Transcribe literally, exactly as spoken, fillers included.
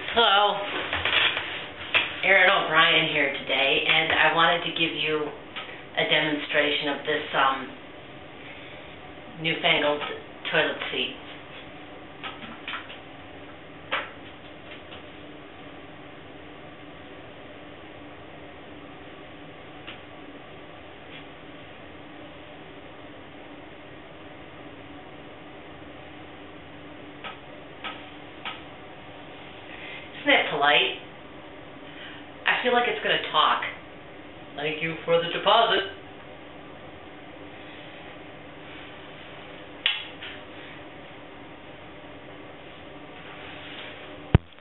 Hello, Erin O'Brien here today, and I wanted to give you a demonstration of this um, newfangled toilet seat. Isn't that polite? I feel like it's going to talk. Thank you for the deposit.